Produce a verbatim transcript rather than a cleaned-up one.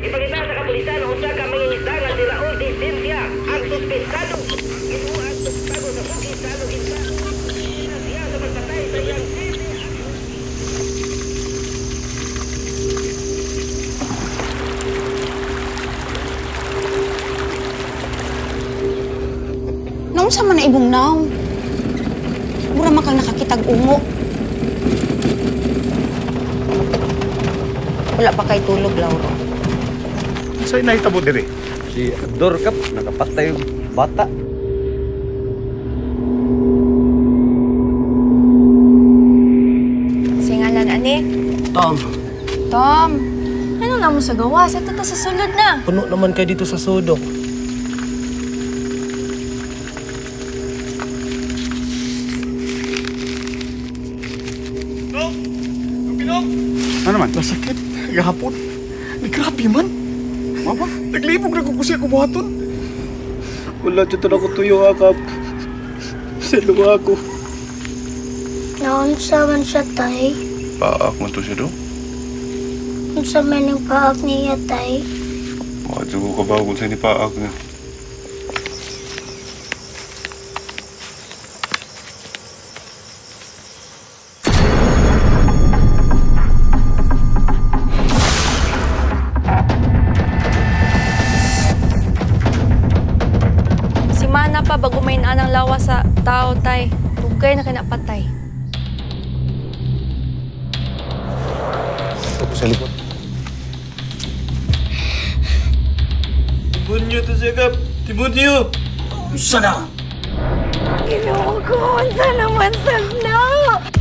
Ipakita sa kapulisan ang usa ka mangingisda nga si Raul Di Ciencia ang suspensado. Ito ang suspensado sa bukid sa Luginsa. Siya sa pagpatay sa iyang sisi. Naon sa man na ibong naw? Mura man kang nakakitag ungo. Wala pa kay tulog, Lauro. Sa'yo nahitabo diri? Si Abdor Kap, nakapatay yung bata. Singalan, ani? Tom, Tom, ano na mo sa gawas? Ito ta sa sulod na. puno naman kayo dito sa sudok. Ano naman? Nasakit, gahapon. Ni grabe man. Apa? Naglibog na kung siya kubuhaton. Wala dito na ko tuyo, Akap. Sa luwa ako. Naunsa man siya, tay? Paak mo to siya do? Unsa man ang paak niya, tay? Wadyo ko kabawal sa ni paak niya. Si Mana pa bago may anang lawa sa tao, tay. Tugay na kinapatay. Ito ko sa likod. Tibun niyo to siya, Kap. Tibun niyo. Sana! Ginoo ko, unsa naman sad na?